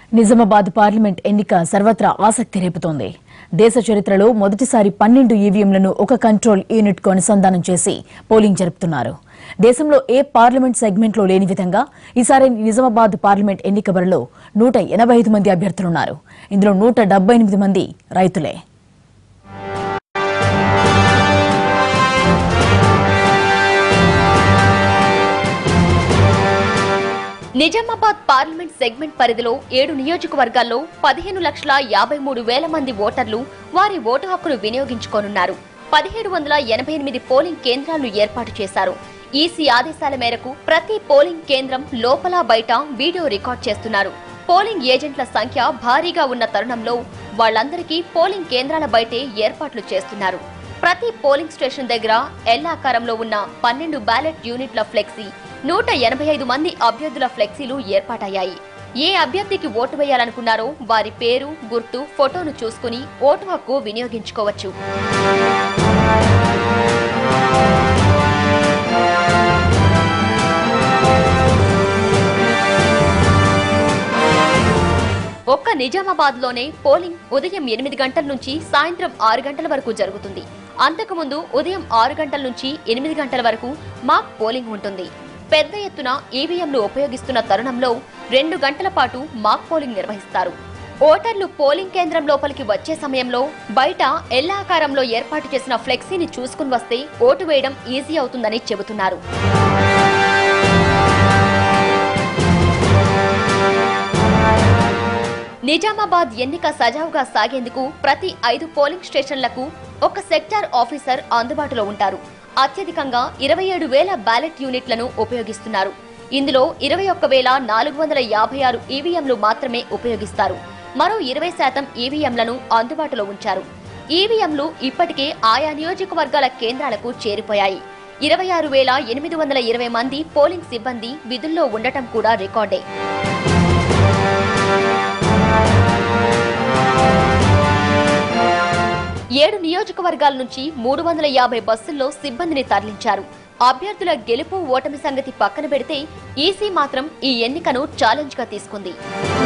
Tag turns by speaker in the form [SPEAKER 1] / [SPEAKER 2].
[SPEAKER 1] Nizamabad parliament ఎన్నిక సర్వత్రా ఆసక్తి రేపుతోంది. దేశ చరిత్రలో మొదటిసారి 12 ఈవీఎంలను ఒక కంట్రోల్ యూనిట్ కు అనుసంధానం చేసి పోలింగ్ జరుపుతున్నారు. దేశంలో ఏ పార్లమెంట్ సెగ్మెంట్లో లేని విధంగా ఈసారి నిజామాబాద్ పార్లమెంట్ ఎన్నిక బరిలో 185 మంది అభ్యర్థులున్నారు. ఇందులో 178 మంది రైతులే.
[SPEAKER 2] నిజామాబాద్ పార్లమెంట్ సెగ్మెంట్ పరిధిలో 7 నియోజకవర్గాల్లో 15,53,000 మంది ఓటర్లు వారి ఓటు హక్కును వినియోగించుకోనున్నారు. 1788 పోలింగ్ కేంద్రాలను ఏర్పాటు చేశారు. ఈసీ ఆదేశాల మేరకు ప్రతి పోలింగ్ కేంద్రం లోపల బయట వీడియో రికార్డ్ చేస్తున్నారు. పోలింగ్ ఏజెంట్ల సంఖ్య భారీగా ఉన్న తరుణంలో వాళ్లందరికీ పోలింగ్ కేంద్రాల బయటే ఏర్పాట్లు చేస్తున్నారు. ప్రతి పోలింగ్ స్టేషన్ దగ్గర ఎల్లాకారంలో ఉన్న 12 బ్యాలెట్ యూనిట్ల ఫ్లెక్సీ, 185 మంది అభ్యర్థుల ఫ్లెక్సీలు ఏర్పాటయ్యాయి. ఏ అభ్యర్థికి ఓటు వేయాలనుకున్నారో వారి పేరు, గుర్తు, ఫోటోను చూసుకుని ఓటు హక్కు వినియోగించుకోవచ్చు. ఒక్క నిజామాబాద్లోనే పోలింగ్ ఉదయం 8 గంటల నుంచి సాయంత్రం 6 గంటల వరకు జరుగుతుంది. అంతకుముందు ఉదయం 6 గంటల నుంచి 8 గంటల వరకు మాక్ పోలింగ్ ఉంటుంది. పెద్ద ఎత్తున ఈవీఎంలు ఉపయోగిస్తున్న తరుణంలో 2 గంటల పాటు మాక్ పోలింగ్ నిర్వహిస్తారు. ఓటర్లు పోలింగ్ కేంద్రం లోపలికి వచ్చే సమయంలో బయట ఎల్లాకారంలో ఏర్పాటు చేసిన ఫ్లెక్సీని చూసుకుని వస్తే ఓటు వేయడం ఈజీ అవుతుందని చెబుతున్నారు. నిజామాబాద్ ఎన్నిక సజావుగా సాగేందుకు ప్రతి 5 పోలింగ్ స్టేషన్లకు ఒక సెక్టార్ ఆఫీసర్ అందుబాటులో ఉంటారు. అత్యధికంగా 27,000 బ్యాలెట్ యూనిట్లను ఉపయోగిస్తున్నారు. ఇందులో 21,456 ఈవీఎంలు మాత్రమే ఉపయోగిస్తారు. మరో 20% ఈవీఎంలను అందుబాటులో ఉంచారు. ఈవీఎంలు ఇప్పటికే ఆయా నియోజకవర్గాల కేంద్రాలకు చేరిపోయాయి. 26,820 మంది పోలింగ్ సిబ్బంది విధుల్లో ఉండటం కూడా రికార్డే. ఏడు నియోజకవర్గాల నుంచి 350 బస్సుల్లో సిబ్బందిని తరలించారు. అభ్యర్థుల గెలుపు ఓటమి సంగతి పక్కన పెడితే ఈసీ మాత్రం ఈ ఎన్నికను ఛాలెంజ్ గా తీసుకుంది.